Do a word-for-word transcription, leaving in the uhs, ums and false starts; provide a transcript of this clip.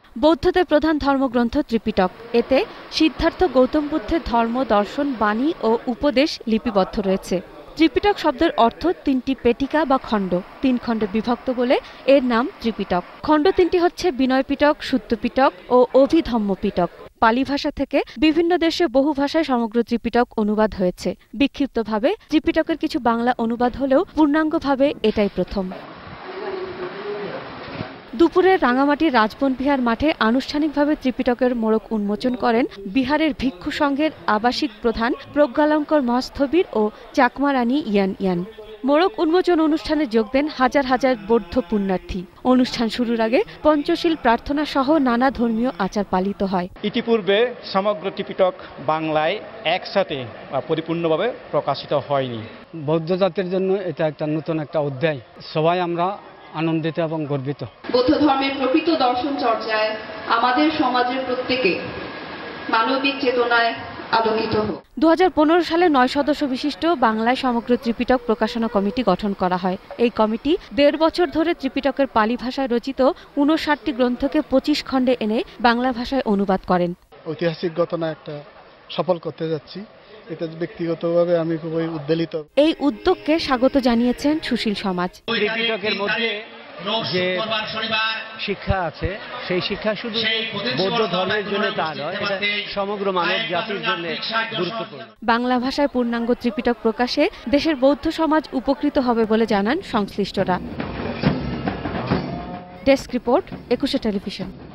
বৌদ্ধদের প্রধান ধর্মগ্রন্থ ত্রিপিটক। এতে সিদ্ধার্থ গৌতম বুদ্ধের ধর্ম, দর্শন, বাণী ও উপদেশ লিপিবদ্ধ রয়েছে। ত্রিপিটক শব্দের অর্থ তিনটি পেটিকা বা খণ্ড, তিন খণ্ডে বিভক্ত বলে এর নাম ত্রিপিটক। খণ্ড তিনটি হচ্ছে বিনয় পিটক, সুত্ত পিটক ও অভিধম্ম পিটক। পালি ভাষা থেকে বিভিন্ন দেশে বহু ভাষায় সমগ্র ত্রিপিটক অনুবাদ হয়েছে। বিক্ষিপ্তভাবে ত্রিপিটকের কিছু বাংলা অনুবাদ হলেও পূর্ণাঙ্গভাবে এটাই প্রথম। দুপুরে রাঙামাটির রাজবন বিহার মাঠে আনুষ্ঠানিকভাবে ত্রিপিটকের মোড়ক উন্মোচন করেন বিহারের ভিক্ষু সংঘের আবাসিক প্রধান প্রজ্ঞালঙ্কর মহাস্থবির ও চাকমা রানী ইয়ান ইয়ান। মোড়ক উন্মোচন অনুষ্ঠানে যোগ দেন হাজার হাজার বৌদ্ধ পুণ্যার্থী। অনুষ্ঠান শুরুর আগে পঞ্চশীল প্রার্থনা সহ নানা ধর্মীয় আচার পালিত হয়। ইতিপূর্বে সমগ্র ত্রিপিটক বাংলায় একসাথে পরিপূর্ণভাবে প্রকাশিত হয়নি। বৌদ্ধ জাতির জন্য এটা একটা নতুন একটা অধ্যায়। সবাই আমরা আনন্দিত এবং গর্বিত। বৌদ্ধ ধর্মের প্রকৃত দর্শন চর্চায় আমাদের সমাজের প্রত্যেকে মানবিক চেতনায় আলোকিত হোক। দু হাজার পনেরো সালে নয় সদস্য বিশিষ্ট বাংলায় সমগ্র ত্রিপিটক প্রকাশনা কমিটি গঠন করা হয়। এই কমিটি দেড় বছর ধরে ত্রিপিটকের পালি ভাষায় রচিত উনষাটটি গ্রন্থকে পঁচিশ খণ্ডে এনে বাংলা ভাষায় অনুবাদ করেন। ঐতিহাসিক ঘটনা একটা সফল করতে যাচ্ছি, এটা ব্যক্তিগতভাবে আমি খুবই উদ্বেলিত। এই উদ্যোগকে স্বাগত জানিয়েছেন সুশীল সমাজ। ত্রিপিটকের মধ্যে যে শিক্ষা আছে সেই শিক্ষা শুধু বৌদ্ধ ধর্মের জন্য তা নয়, এটা সমগ্র মানব জাতির জন্য গুরুত্বপূর্ণ। বাংলা ভাষায় পূর্ণাঙ্গ ত্রিপিটক প্রকাশে দেশের বৌদ্ধ সমাজ উপকৃত হবে বলে জানান সংশ্লিষ্টরা। Desk report, Ekushey television.